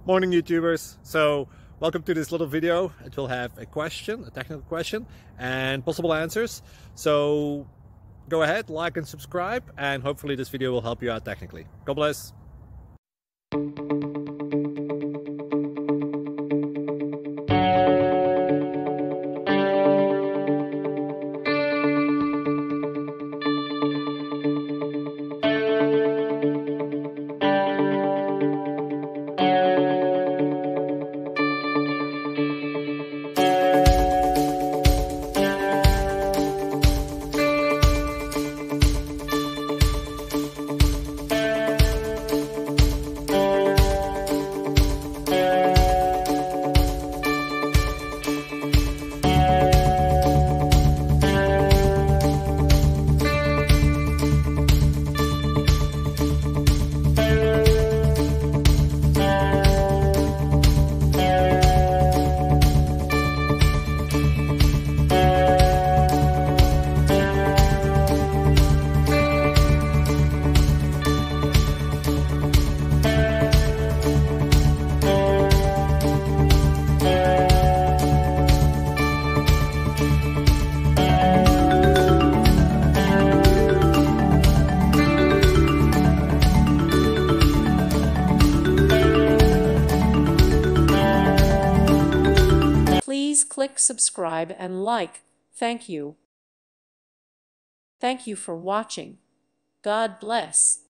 Morning YouTubers. So welcome to this little video. It will have a question, a technical question, and possible answers. So go ahead, like and subscribe, and hopefully this video will help you out technically. God bless. Please click subscribe and like. Thank you. Thank you for watching. God bless.